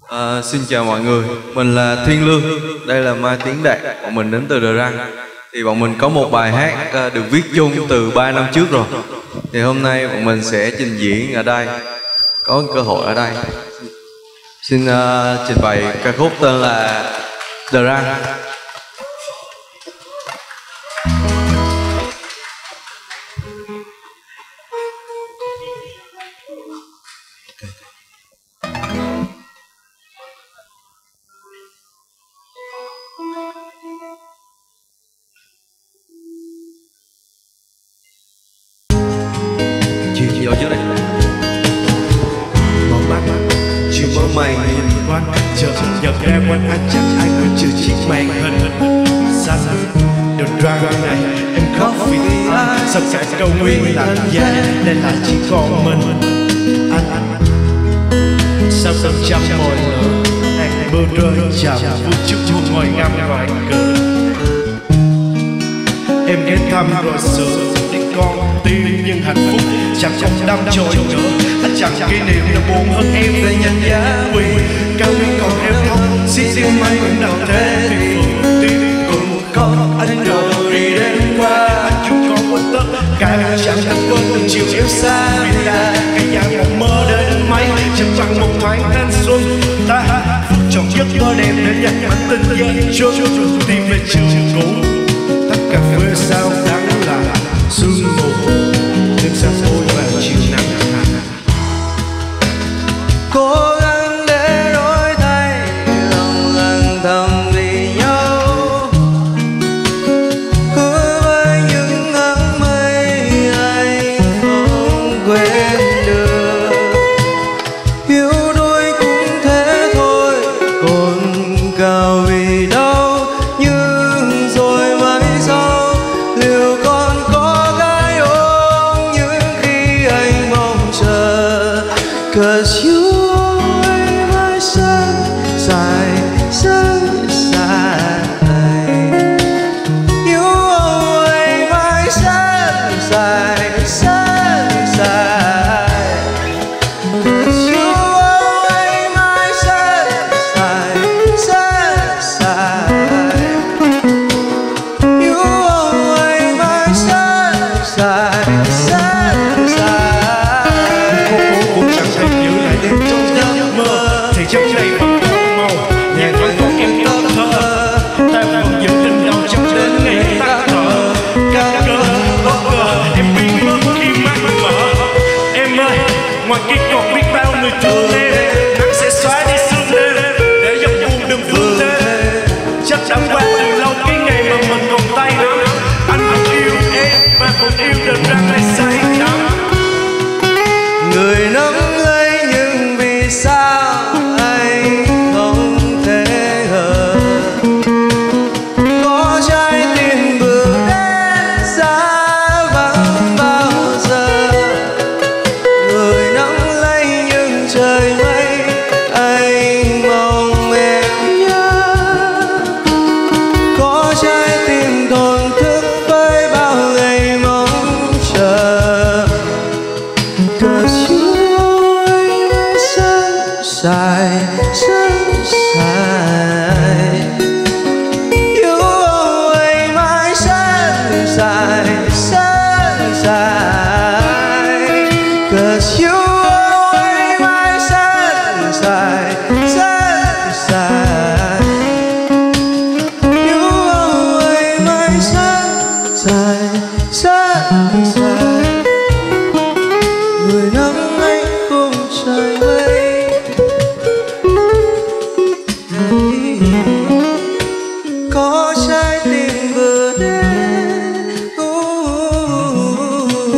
Xin chào mọi người, mình là Thiên Lương, đây là Mai Tiến Đạt, bọn mình đến từ The Răng. Thì bọn mình có một bài hát được viết chung từ 3 năm trước rồi. Thì hôm nay bọn mình sẽ trình diễn ở đây, có cơ hội ở đây. Xin trình bày ca khúc tên là The Răng. Vô trước đây. Một mắt chiều mơ mày nhìn quanh, chợt nhận ra quanh anh chẳng ai quên trừ chiếc màn hình xanh. The Răng này em khóc vì ai, sao cả câu nguyên là giá nên là chỉ còn mình anh. Sao tầm trăm mồi lửa hạt mưa rơi chạm vui chút chuông ngồi ngắm ngoài cửa. Em ghé thăm rồi sửa để con tim nhưng hạnh phúc chẳng còn đắm trôi nữa. Anh chẳng kỷ niệm nào buồn hơn em để nhận giá vì cao nguyên còn heo thông xin riêng mai cũng nào thế thì phượng tim cùng con anh rồi đi đến qua. Anh chung con quên tất cả chẳng thành quên từng chiều yêu xa vì là cái dạng mộng mơ đến mấy chẳng bằng một thoáng thanh xuân ta phút tròn giấc mơ đẹp để dành bản tình gian trôi tìm về trường cũ. Tách cà phê sao đắng là sương mù đêm xa xôi vào chiều nắng hạn. Cố gắng để đổi thay lòng âm thầm vì nhau, hứa với những áng mây anh không quên được. Yếu đuối cũng thế thôi, còn cao vì đâu. Nhưng rồi mai sau liệu còn có cái ôm những khi anh mong chờ. 'Cause you are my sunshine, sunshine. You are my sunshine, sunshine. 'Cause you are my sunshine, sunshine. You are my sunshine, sunshine. Cô cũng chẳng thể giữ lại đêm trong giấc mơ thì trong này vẫn còn màu nhạc vẫn còn em thơ thơ. Ta vẫn giữ tình đầu trong đến ngày tắt thở. Ca cơ bất ngờ em biến mất khi mắt mở. Em ơi ngoài kia còn biết bao người thương em. Nắng sẽ xóa đi sương đêm để dòng buồn đừng vương thêm. Chắc đã qua từ lâu cái ngày mà mình còn tay nắm. Anh vẫn yêu em và vẫn yêu The Răng này say đắm. Người nắm lấy nhưng vì sao anh không thể ngờ. Có trái tim vừa đến giá vắng bao giờ. Người nắm lấy nhưng trời mây anh mong em nhớ. Có trái tim thổn thức với bao ngày mong chờ. 'Cause you are my sunshine, sunshine. You are my sunshine, sunshine. 'Cause you are my sunshine, sunshine. You are my sunshine, sunshine. Người nắm anh cùng trời mây. Có trái tim vừa đến.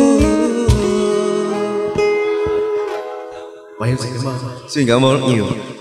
Và em xin cảm ơn. Xin cảm ơn rất nhiều.